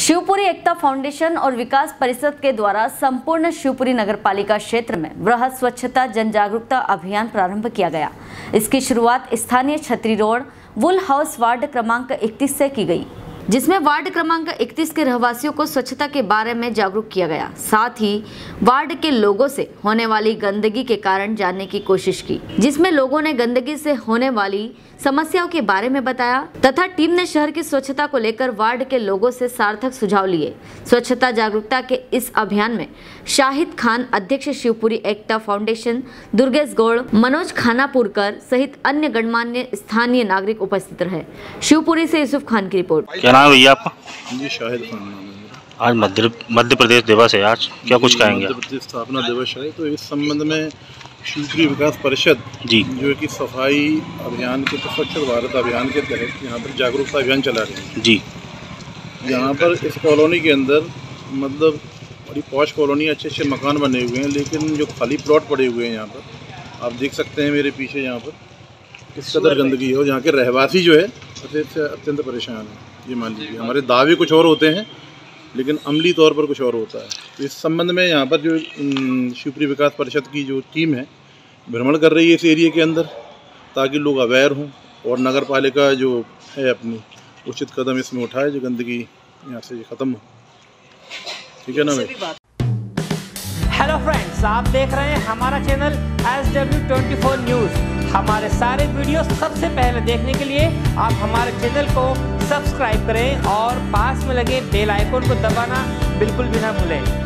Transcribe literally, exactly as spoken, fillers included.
Shivpuri Ekta foundation और विकास परिषद के द्वारा संपूर्ण शिवपुरी नगरपालिका क्षेत्र में वृहद स्वच्छता जन जागरूकता अभियान प्रारंभ किया गया। इसकी शुरुआत स्थानीय छतरी रोड वुल हाउस वार्ड क्रमांक इकतीस से की गई, जिसमें वार्ड क्रमांक इकतीस के रहवासियों को स्वच्छता के बारे में जागरूक किया गया। साथ ही वार्ड के लोगों से होने वाली गंदगी के कारण जानने की कोशिश की, जिसमें लोगों ने गंदगी से होने वाली समस्याओं के बारे में बताया तथा टीम ने शहर की स्वच्छता को लेकर वार्ड के लोगों से सार्थक सुझाव लिए। स्वच्छता जागरूकता के इस अभियान में शाहिद खान अध्यक्ष शिवपुरी एकता फाउंडेशन, दुर्गेश गौड़, मनोज खानापुरकर सहित अन्य गणमान्य स्थानीय नागरिक उपस्थित रहे। शिवपुरी से यूसुफ खान की रिपोर्ट। क्या नाम है भैया आपका? जी शाहिद खान नाम है मेरा। आज मध्य मध्य प्रदेश दिवस है, आज क्या कुछ कहेंगे? मध्य प्रदेश स्थापना दिवस है, तो इस संबंध में शिवपुरी विकास परिषद जी जो कि सफाई अभियान के स्वच्छ भारत अभियान के तहत यहाँ पर जागरूकता अभियान चला रही है। जी यहाँ पर इस कॉलोनी के अंदर मतलब बड़ी पॉश कॉलोनी, अच्छे अच्छे मकान बने हुए हैं, लेकिन जो खाली प्लॉट पड़े हुए हैं यहाँ पर आप देख सकते हैं मेरे पीछे, यहाँ पर किस कदर गंदगी है और यहाँ के रहवासी जो है अत्यंत परेशान है। ये मान लीजिए हमारे दावे कुछ और होते हैं लेकिन अमली तौर पर कुछ और होता है। तो इस संबंध में यहाँ पर जो शिवपुरी विकास परिषद की जो टीम है भ्रमण कर रही है इस एरिया के अंदर, ताकि लोग अवेयर हों और नगर पालिका जो है अपनी उचित कदम इसमें उठाए, जो गंदगी यहाँ से ख़त्म हो। ठीक है ना भाई? हेलो फ्रेंड्स, आप देख रहे हैं हमारा channel S W twenty four news. हमारे सारे वीडियो सबसे पहले देखने के लिए आप हमारे चैनल को सब्सक्राइब करें और पास में लगे बेल आइकन को दबाना बिल्कुल भी ना भूलें।